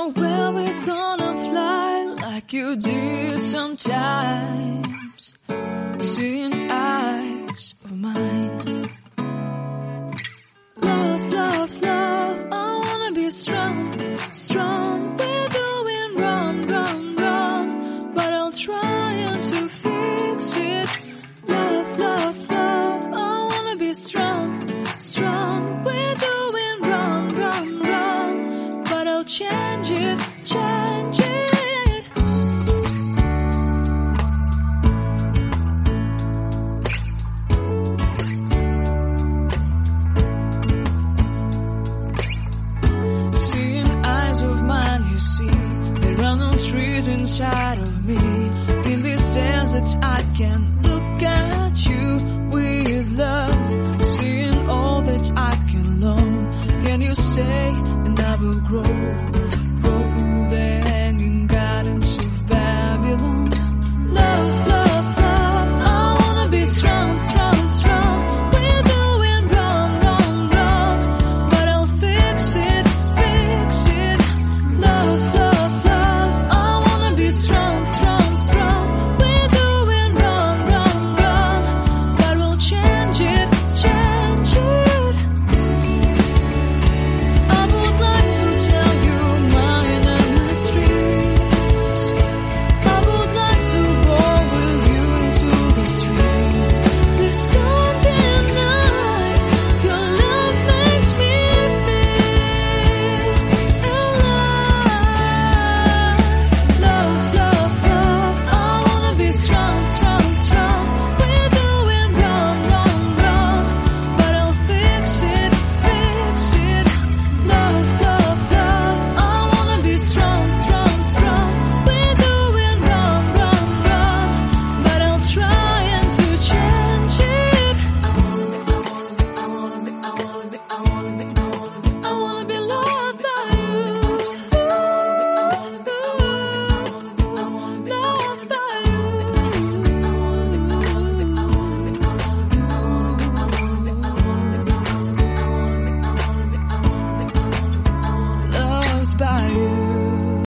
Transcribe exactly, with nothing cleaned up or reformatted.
know where we're gonna fly like you did sometimes. Seeing eyes of mine. Love, love, love, I wanna be strong, strong. We're doing wrong, wrong, wrong, but I'll try to fix it. Love, love, love, I wanna be strong, strong. We're doing wrong, wrong, wrong, but I'll change it, change it. Trees inside of me. In this desert I can look at you with love. Seeing all that I can learn. Can you stay and I will grow?